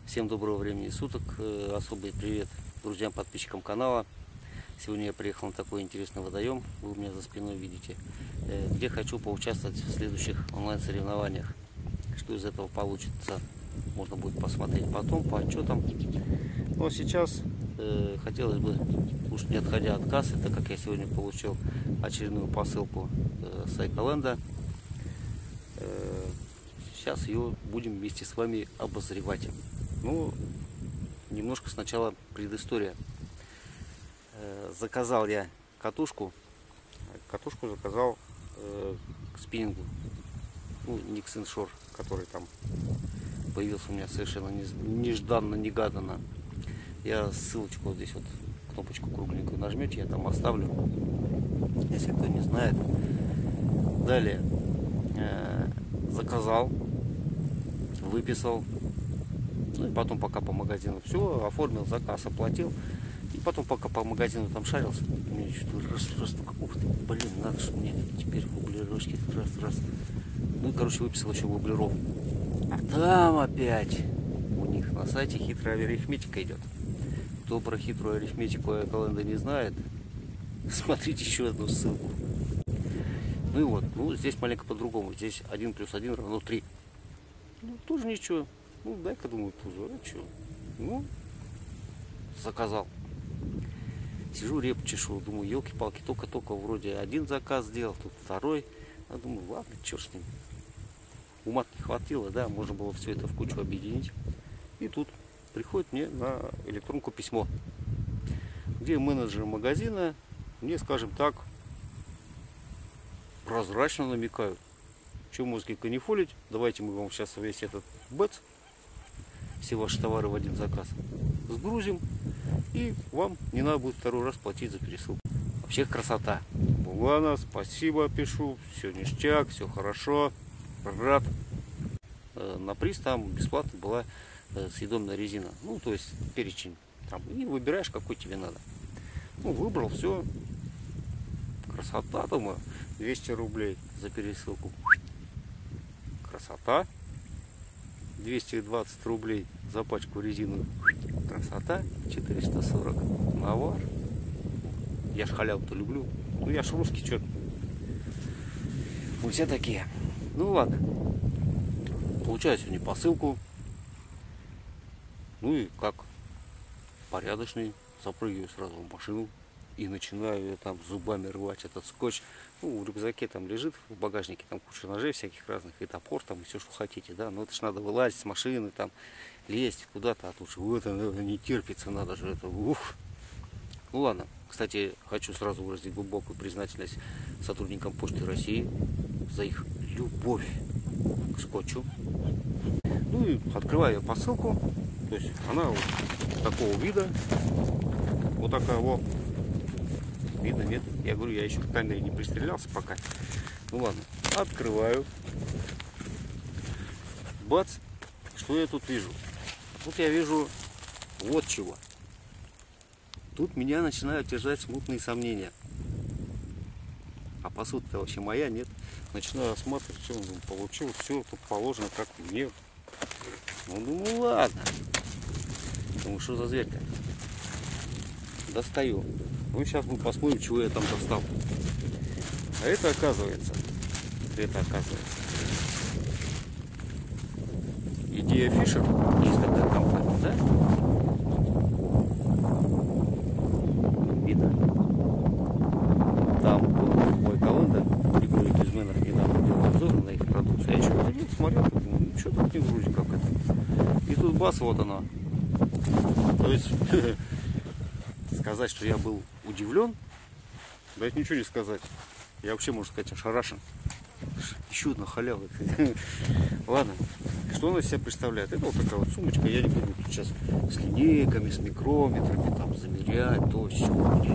Всем доброго времени суток, особый привет друзьям, подписчикам канала. Сегодня я приехал на такой интересный водоем, вы у меня за спиной видите, где хочу поучаствовать в следующих онлайн-соревнованиях. Что из этого получится, можно будет посмотреть потом по отчетам. Но сейчас хотелось бы, уж не отходя от кассы, так как я сегодня получил очередную посылку с Эколенда, сейчас ее будем вместе с вами обозревать. Ну, немножко сначала предыстория. Заказал я катушку заказал к спиннингу, ну, Nix Inshore, который там появился у меня совершенно нежданно-негаданно. Я ссылочку вот здесь вот, кнопочку кругленькую нажмете, я там оставлю, если кто не знает. Далее заказал, выписал. Ну и потом пока по магазину все, оформил заказ, оплатил. И потом пока по магазину там шарился, мне что-то раз, ух ты, блин, надо же мне теперь в углерочке раз. Ну и короче выписал еще в углеров. А там опять у них на сайте хитрая арифметика идет. Кто про хитрую арифметику Эколенда не знает, смотрите еще одну ссылку. Ну и вот, ну здесь маленько по-другому. Здесь 1 + 1 = 3. Ну тоже ничего. Ну, дай-ка, думаю, тоже, а что? Ну, заказал. Сижу, репу чешу, думаю, елки-палки, только вроде один заказ сделал, тут второй. А думаю, ладно, черт с ним. Ума не хватило, да, можно было все это в кучу объединить. И тут приходит мне на электронку письмо, где менеджер магазина мне, скажем так, прозрачно намекают, что мозги канифолить, давайте мы вам сейчас весь этот бэц, все ваши товары в один заказ сгрузим, и вам не надо будет второй раз платить за пересылку. Вообще красота. Ладно, спасибо, пишу, все ништяк, все хорошо, рад. На приз там бесплатно была съедобная резина, ну то есть перечень там, и выбираешь, какой тебе надо. Ну, выбрал, все, красота, думаю, 200 рублей за пересылку, красота. 220 рублей за пачку резины, красота. 440 навар. Я ж халяву-то люблю. Ну я ж русский, чё. Мы все такие. Ну ладно. Получаю сегодня посылку. Ну и как порядочный, запрыгиваю сразу в машину и начинаю там зубами рвать этот скотч. Ну, в рюкзаке там лежит, в багажнике там куча ножей всяких разных, и топор там, и все, что хотите, да. Но это ж надо вылазить с машины, там, лезть куда-то, а тут же вот это не терпится, надо же это, ух. Ну ладно. Кстати, хочу сразу выразить глубокую признательность сотрудникам Почты России за их любовь к скотчу. Ну и открываю посылку, то есть она вот такого вида, вот такая вот. Видно, нет? Я говорю, я еще к камере не пристрелялся пока. Ну ладно, открываю. Бац! Что я тут вижу? Тут я вижу вот чего. Тут меня начинают держать смутные сомнения. А посуда-то вообще моя, нет? Начинаю осматривать, все, получил, все тут положено, как мне. Ну, думаю, ладно. Думаю, что за зверь-то? Достаю. Ну, сейчас мы посмотрим, чего я там достал. А это оказывается, Идея Фишер, есть такая компания, да? Видно. Там мой Эколенда, Григорий Кузьменов недавно делал обзор на их продукцию. Я еще ходил, смотрел, думаю, ну что тут не вроде как это. И тут бас, вот оно. То есть сказать, что я был удивлен, да это ничего не сказать. Я вообще, можно сказать, ошарашен. Еще одна халява. Ладно, что она из себя представляет? Это вот такая вот сумочка. Я не буду тут сейчас с линейками, с микрометрами там замерять, то все.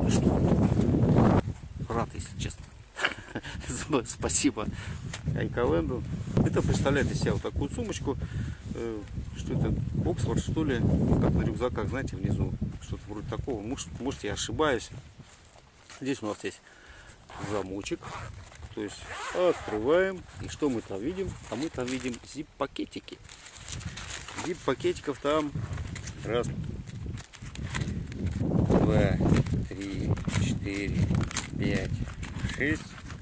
Рад, если честно. Спасибо Эколенду. Это представляет из себя вот такую сумочку. Что это? Оксфорд, что ли? Как на рюкзаках, знаете, внизу. Что-то вроде такого. Может, я ошибаюсь. Здесь у нас есть замочек. То есть открываем. И что мы там видим? А мы там видим zip-пакетики. Зип пакетиков там. Раз, 2, 3, 4, 5, 6,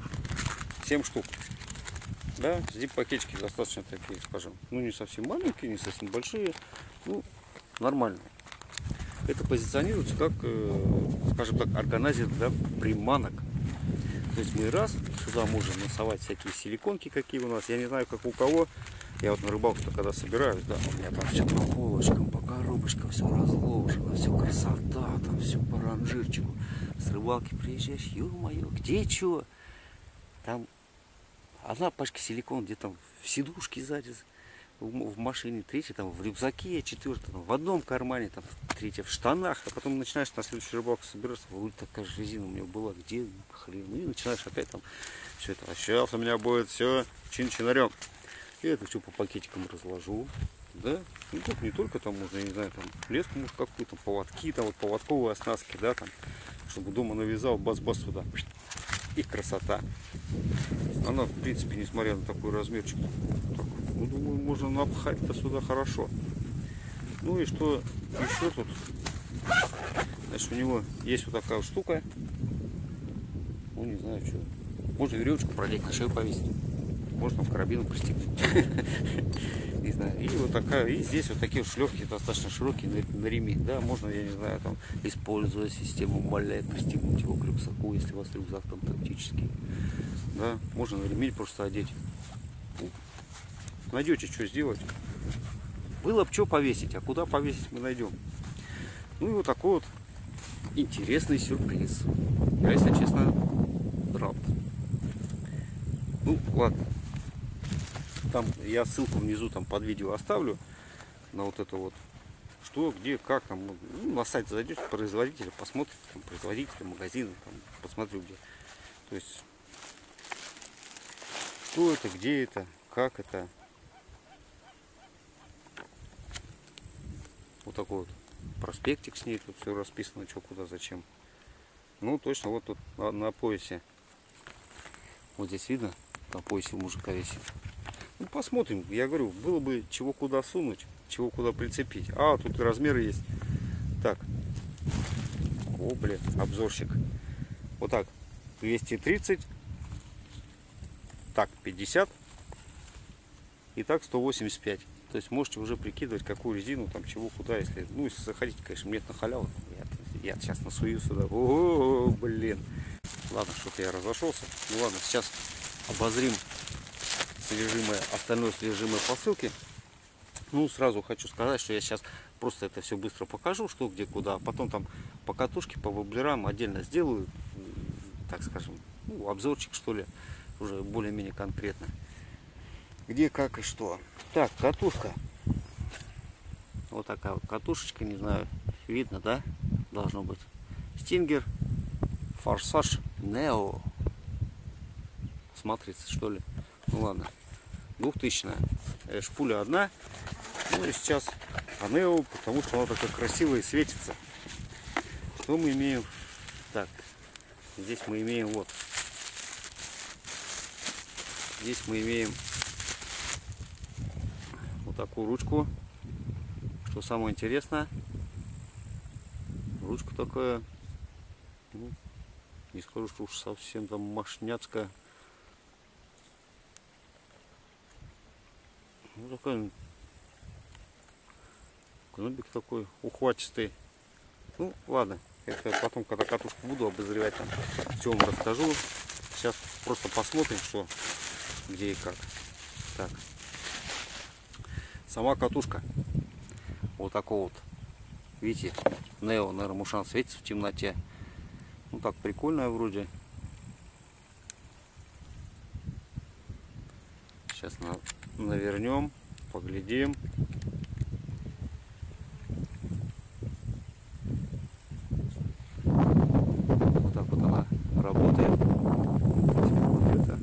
7 штук. Да, зип пакетики достаточно такие, скажем, ну не совсем маленькие, не совсем большие, ну нормальные. Это позиционируется как, скажем так, органайзер для приманок. То есть мы раз сюда можем насовать всякие силиконки, какие у нас, я не знаю, как у кого. Я вот на рыбалку-то когда собираюсь, да, у меня там все по полочкам, по коробочкам, все разложено, все красота, там все по ранжирчику. С рыбалки приезжаешь, ё-моё, где чё? Там одна пачка силикон где-то в сидушке сзади, в машине, третья там в рюкзаке, четвертая там в одном кармане, там третья в штанах, а потом начинаешь на следующую рыбалку собираться, ой, такая же резина у меня была, где хрен, и начинаешь опять там все это, а сейчас у меня будет все чин-чинарем. Я это все по пакетикам разложу, да, ну тут не только там можно, я не знаю, там леску может какую-то, поводки, там вот поводковые оснастки, да, там, чтобы дома навязал, бас-бас сюда, и красота. Она, в принципе, несмотря на такой размерчик, так, ну, думаю, можно напхать-то сюда хорошо. Ну и что еще тут? Значит, у него есть вот такая вот штука. Ну, не знаю, что. Можно веревочку продеть, на шею повесить. Можно в карабину пристегнуть. Не знаю. И вот такая, и здесь вот такие вот шлёвки достаточно широкие на ремень. Да, можно, я не знаю, там, используя систему Малlet, пристегнуть его к рюкзаку, если у вас рюкзак там тактический. Да, можно на ремень просто одеть. Найдете, что сделать. Было бы что повесить, а куда повесить мы найдем. Ну и вот такой вот интересный сюрприз. Я, если честно, рад. Ну, ладно. Там я ссылку внизу там под видео оставлю на вот это вот. Что, где, как там. Ну, на сайт зайдете, производителя, посмотрите, там, производителя, магазина, там, посмотрю где. То есть, что это, где это, как это. Вот такой вот проспектик с ней, тут все расписано, что, куда, зачем. Ну, точно, вот тут на поясе. Вот здесь видно, на поясе у мужика висит. Ну, посмотрим, я говорю, было бы чего куда сунуть, чего куда прицепить. А, тут размеры есть. Так. О, блин, обзорщик. Вот так, 230. Так, 50. И так 185. То есть можете уже прикидывать, какую резину, там, чего, куда, если, ну, если заходите, конечно, мне на халяву. Я сейчас насую сюда. О, блин. Ладно, что-то я разошелся. Ну ладно, сейчас обозрим содержимое, остальное содержимое посылки. Ну, сразу хочу сказать, что я сейчас просто это все быстро покажу, что, где, куда. Потом там по катушке, по воблерам отдельно сделаю, так скажем, ну, обзорчик, что ли, уже более-менее конкретно. Где, как и что. Так, катушка. Вот такая вот катушечка, не знаю, видно, да? Должно быть. Stinger Forsage Neo. Смотрится, что ли? Ну ладно. 2000-я. Шпуля одна. Ну и сейчас Neo, потому что она такая красивая и светится. Что мы имеем? Так, здесь мы имеем вот. Здесь мы имеем вот такую ручку. Что самое интересное, ручка такая, ну, не скажу, что уж совсем там мощняцкая. Ну, такой кнобик такой ухватистый. Ну, ладно, это потом, когда катушку буду обозревать, там все вам расскажу. Сейчас просто посмотрим, что, где и как. Так. Сама катушка. Вот такого вот. Видите, Нео, наверное, Мушан светится в темноте. Ну так, прикольная вроде. Сейчас навернем, поглядим. Вот так вот она работает. Это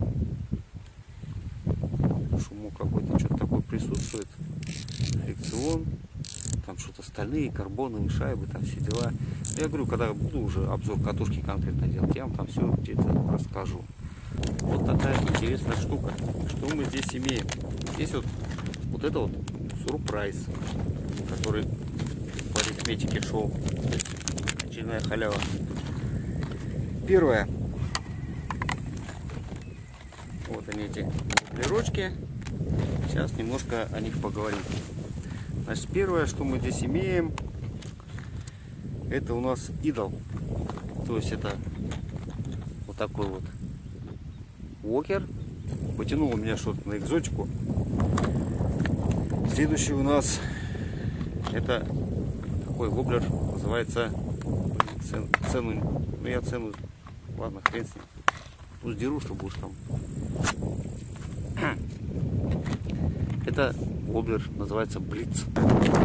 шумок какой-то, что-то такое присутствует. Фрикцион. Там что-то стальные, карбоновые шайбы, там все дела. Я говорю, когда буду уже обзор катушки конкретно делать, я вам там все где-то расскажу. Вот такая интересная штука. Что мы здесь имеем? Здесь вот это вот сюрприз, который по арифметике шел. Очередная халява. Первое. Вот они, эти углерочки. Сейчас немножко о них поговорим. Значит, первое, что мы здесь имеем, это у нас идол. То есть это вот такой вот уокер. Потянул у меня что-то на экзотику. Следующий у нас это такой воблер, называется цену. Ну я цену, ладно, хрен с ним. Пусть деру, чтобы уж там. Это воблер, называется Блиц. То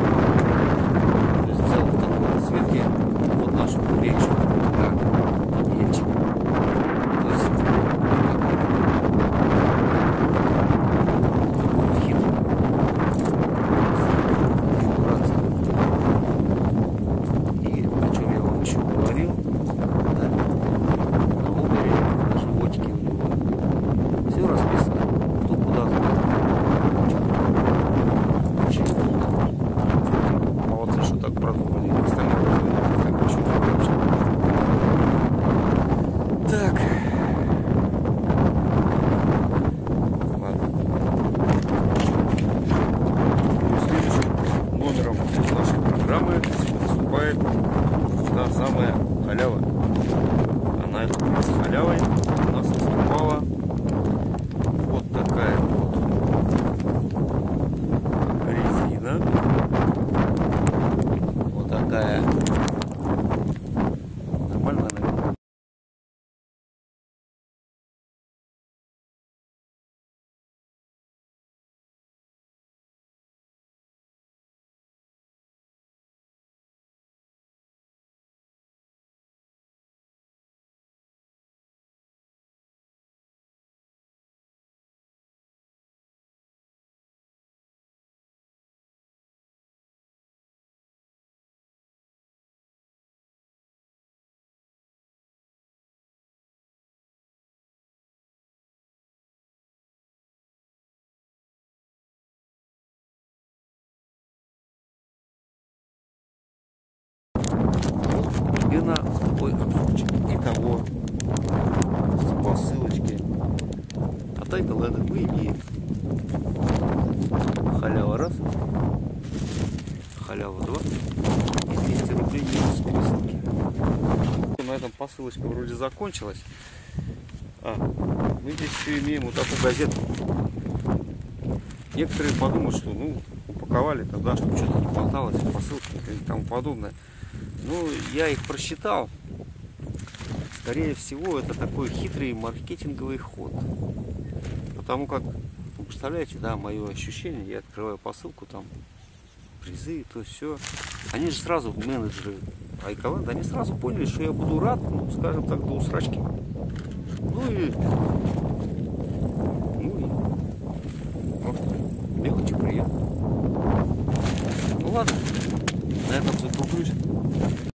есть целый такой расцветки. Вот наш речь. Да, ельчик. То есть хитрый. И о чем я вам еще говорил, да, на воблере, на животике у него все расписано. Кто куда молодцы, что так продумали. Так. Ладно. Следующим номером нашей программы выступает та самая халява. Она с халявой у нас выступала вот такая вот резина. Вот такая. Нормально, наверное. Примерно такой обзорчик. Итого, по ссылочке от Тайгаледа мы имеем халява раз, халява 2 и 200 рублей минус пересылки. На этом посылочка вроде закончилась. Мы здесь еще имеем вот такую газету. Некоторые подумают, что ну упаковали тогда, чтобы что-то не болталось, посылки и тому подобное. Ну, я их просчитал. Скорее всего, это такой хитрый маркетинговый ход. Потому как, вы представляете, да, мое ощущение, я открываю посылку, там призы, то все. Они же сразу, менеджеры iColend, они сразу поняли, что я буду рад, ну, скажем так, до усрачки. Ну и